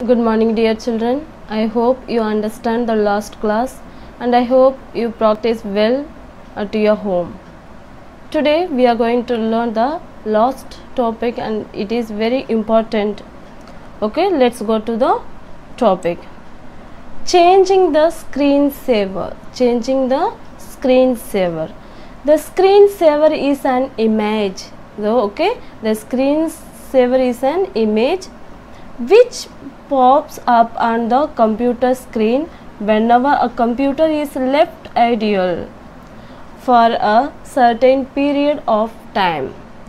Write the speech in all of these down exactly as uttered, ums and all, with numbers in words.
Good morning, dear children. I hope you understand the last class and I hope you practice well at your home. Today we are going to learn the last topic and it is very important. Okay, let's go to the topic. Changing the screensaver. Changing the screensaver. The screensaver is an image. So, okay, the screensaver is an image which pops up on the computer screen whenever a computer is left idle for a certain period of time.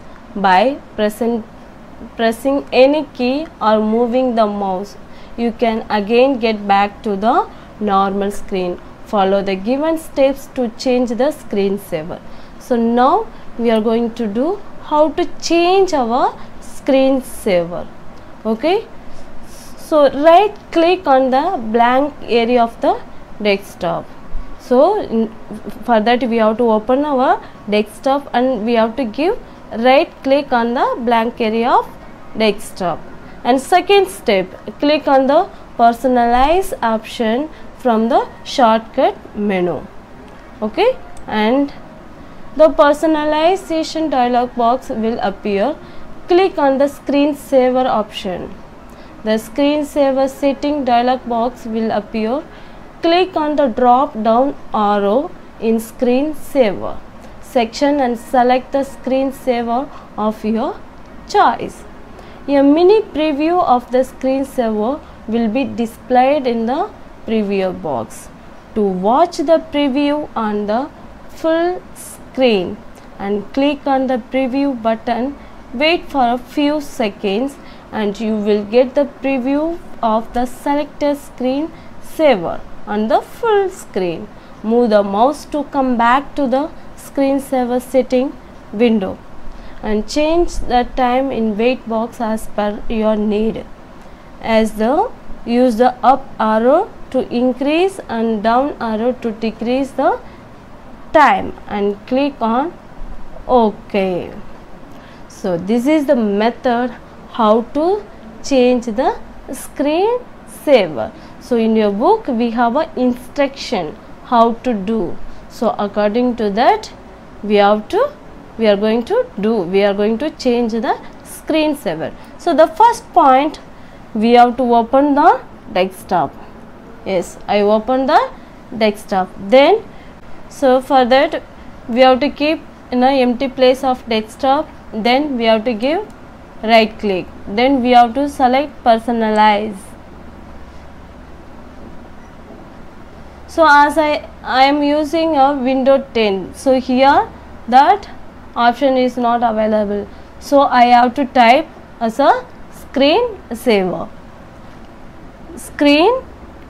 By pressing, pressing any key or moving the mouse, you can again get back to the normal screen. Follow the given steps to change the screensaver. So now we are going to do how to change our screensaver. Okay. So right click on the blank area of the desktop. So in, for that we have to open our desktop and we have to give right click on the blank area of desktop. And second step, click on the personalize option from the shortcut menu. Okay, and the personalization dialog box will appear. Click on the screensaver option. The screensaver setting dialog box will appear. Click on the drop down arrow in screensaver section and select the screensaver of your choice. A mini preview of the screensaver will be displayed in the preview box. To watch the preview on the full screen and click on the preview button, wait for a few seconds and you will get the preview of the selected screensaver on the full screen. Move the mouse to come back to the screensaver setting window and change the time in wait box as per your need. As the use the up arrow to increase and down arrow to decrease the time and click on OK. So this is the method how to change the screensaver. So in your book we have an instruction how to do. So according to that we have to we are going to do we are going to change the screensaver. So the first point, we have to open the desktop. Yes, I open the desktop. Then so for that we have to keep in an empty place of desktop. Then we have to give right click. Then we have to select personalize. So as I I am using a Windows ten, so here that option is not available. So I have to type as a screensaver. Screen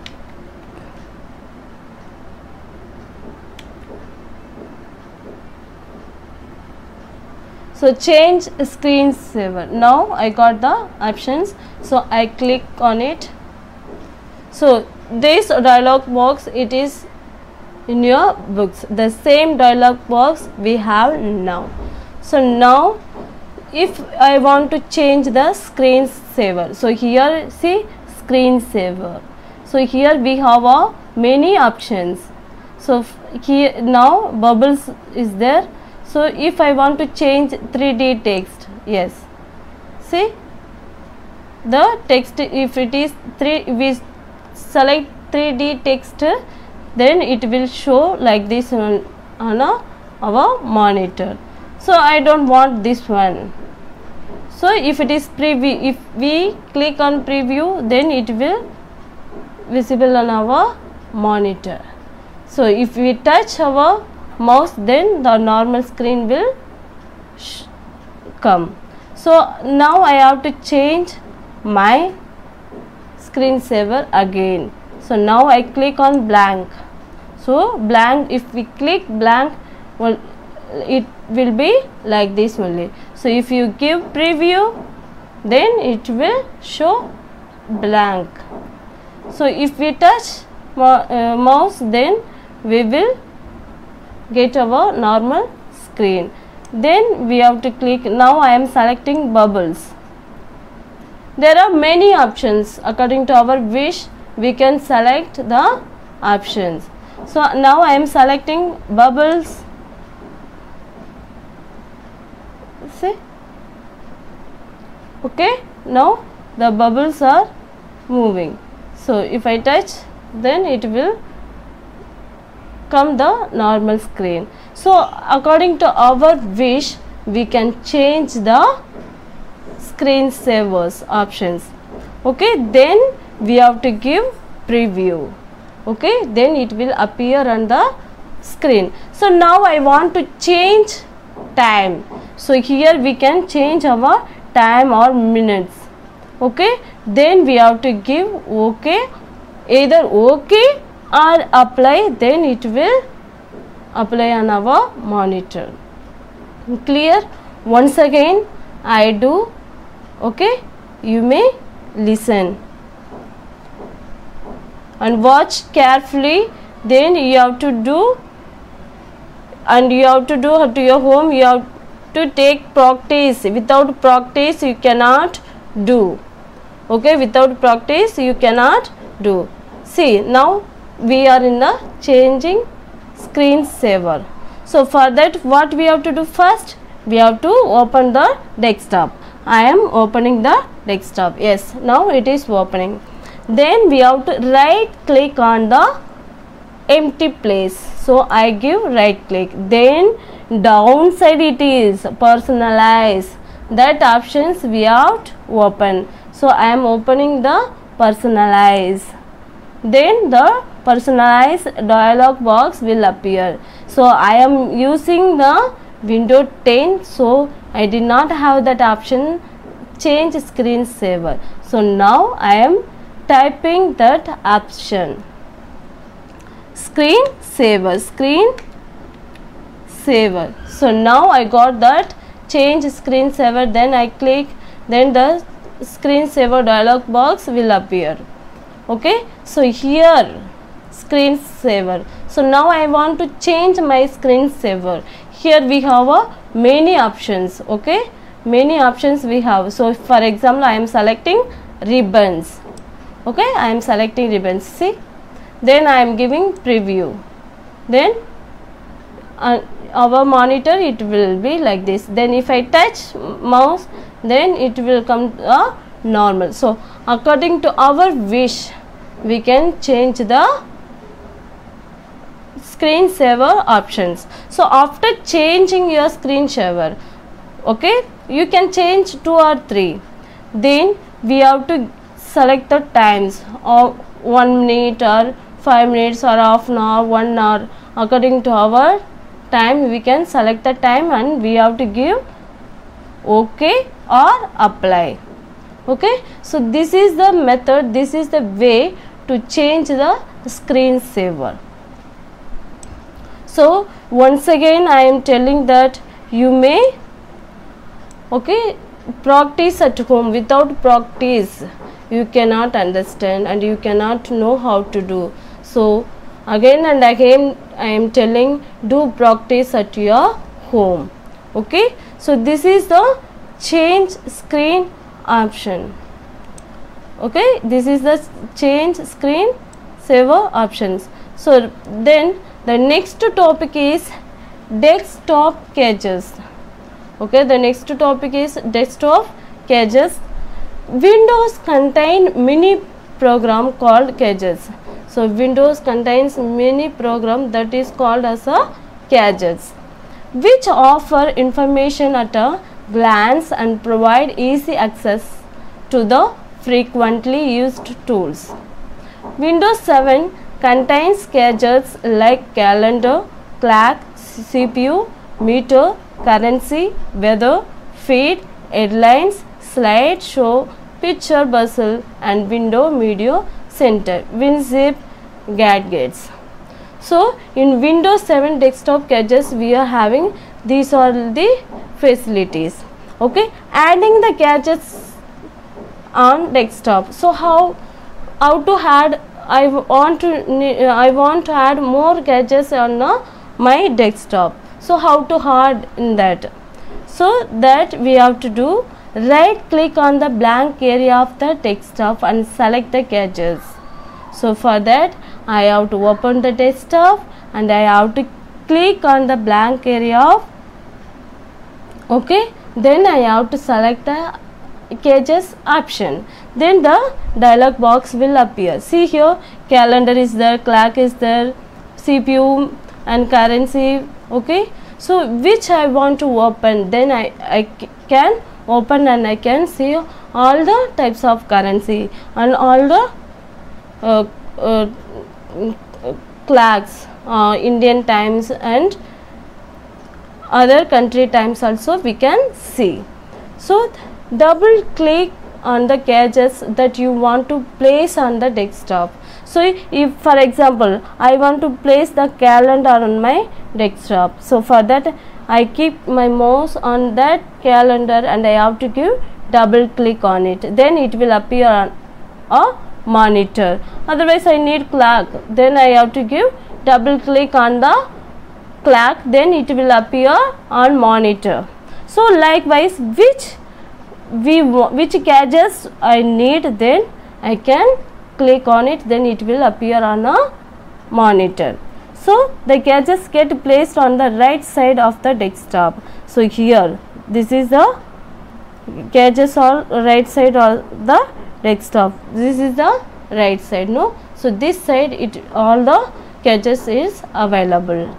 So change screensaver. Now I got the options. So I click on it. So this dialog box, it is in your books. The same dialog box we have now. So now if I want to change the screensaver, so here see screensaver. So here we have a many options. So here now bubbles is there. So if I want to change three D text, yes, see the text, if it is three, we select three D text, then it will show like this on, on a, our monitor. So I don't want this one. So if it is preview, if we click on preview, then it will visible on our monitor. So if we touch our mouse, then the normal screen will come. So now I have to change my screensaver again. So now I click on blank. So blank, if we click blank, well, it will be like this only. So if you give preview, then it will show blank. So if we touch uh, mouse, then we will get our normal screen. Then we have to click. Now I am selecting bubbles. there are many options. According to our wish, we can select the options. So now I am selecting bubbles. See, okay, now the bubbles are moving. So if I touch, then it will come the normal screen. So according to our wish, we can change the screensavers options. Okay, then we have to give preview. Okay, then it will appear on the screen. So now I want to change time. So here we can change our time or minutes. Okay, then we have to give okay, either okay or apply, then it will apply on our monitor. Clear? Once again I do. Okay, you may listen and watch carefully. Then you have to do, and you have to do to your home. You have to take practice. Without practice you cannot do. Okay, without practice you cannot do. See, now we are in the changing screensaver. So for that, what we have to do first? We have to open the desktop. I am opening the desktop. Yes, now it is opening. Then we have to right click on the empty place. So I give right click. Then downside it is personalize. That options we have to open. So I am opening the personalize. Then the personalize dialog box will appear. So I am using the Windows ten, so I did not have that option change screensaver. So now I am typing that option, screen saver, screen saver. So now I got that change screensaver. Then I click, then the screensaver dialog box will appear. Okay, so here screensaver. So now I want to change my screensaver. Here we have a many options. Okay, many options we have. So for example, I am selecting ribbons. Okay, I am selecting ribbons. See, then I am giving preview. Then uh, our monitor it will be like this. Then if I touch mouse, then it will come uh, normal. So according to our wish, we can change the screensaver options. So after changing your screensaver, okay, you can change two or three. Then we have to select the times of one minute or five minutes or half an hour, one hour. According to our time, we can select the time and we have to give okay or apply. Okay, so this is the method, this is the way to change the screensaver. So once again I am telling that you may okay practice at home. Without practice you cannot understand and you cannot know how to do. So again and again I am telling, do practice at your home. Okay, so this is the change screen option. Okay, this is the change screen saver options. So then the next topic is desktop caches. Okay, the next topic is desktop caches. Windows contain mini program called caches. So Windows contains mini program that is called as a caches, which offer information at a glance and provide easy access to the frequently used tools. Windows seven contains gadgets like calendar, clock, C P U, meter, currency, weather, feed, headlines, slideshow, picture bustle and window media center, WinZip gadgets. So in Windows seven desktop gadgets we are having these are the facilities. Okay, adding the gadgets on desktop. So how how to add? I want to I want to add more gadgets on uh, my desktop. So how to add in that? So that we have to do right click on the blank area of the desktop and select the gadgets. So for that I have to open the desktop and I have to click on the blank area of, okay, then I have to select the gadgets option. Then the dialog box will appear. See here, calendar is there, clock is there, C P U and currency, okay. So which I want to open, then I, I can open and I can see all the types of currency and all the uh, uh, clocks, uh, Indian times and other country times also we can see. So double click on the gadgets that you want to place on the desktop. So if for example I want to place the calendar on my desktop, so for that I keep my mouse on that calendar and I have to give double click on it, then it will appear on a monitor. Otherwise I need clock, then I have to give double click on the clock, then it will appear on monitor. So likewise, which we which gadgets I need, then I can click on it, then it will appear on a monitor. So the gadgets get placed on the right side of the desktop. So here this is the gadgets on right side of the desktop, this is the right side, no. So this side it all the gadgets is available.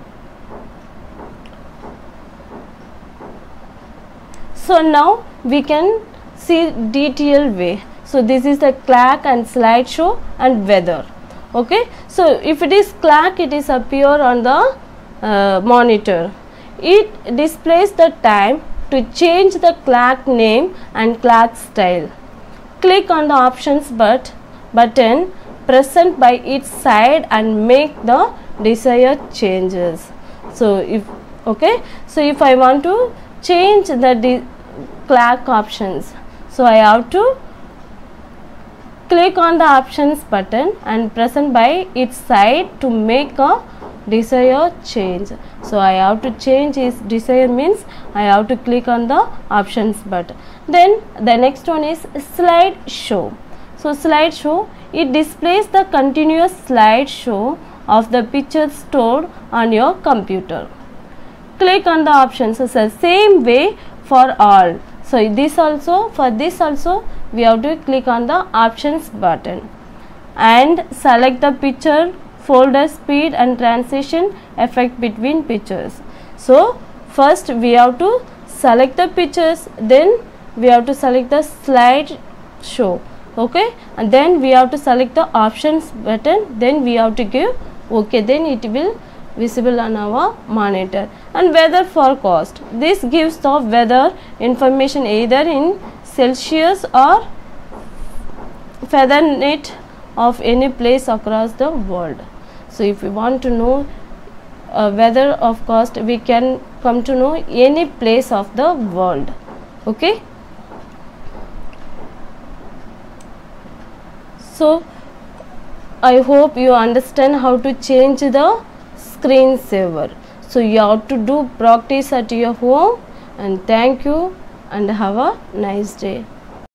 So now we can see detailed way. So this is the clock and slideshow and weather, okay. So if it is clock, it is appear on the uh, monitor. It displays the time. To change the clock name and clock style, click on the options but button present by its side and make the desired changes. So if, okay, so if I want to change the clock options, so I have to click on the options button and present by its side to make a desired change. So I have to change is desired means I have to click on the options button. Then the next one is slideshow. So slideshow, it displays the continuous slideshow of the pictures stored on your computer. Click on the options. So the same way for all. So this also, for this also we have to click on the options button and select the picture, folder speed and transition effect between pictures. So first we have to select the pictures, then we have to select the slide show, okay, and then we have to select the options button, then we have to give okay, then it will visible on our monitor. And weather forecast, this gives the weather information either in Celsius or Fahrenheit of any place across the world. So if we want to know uh, weather of cost, we can come to know any place of the world, okay. So I hope you understand how to change the screensaver. So you have to do practice at your home, and thank you and have a nice day.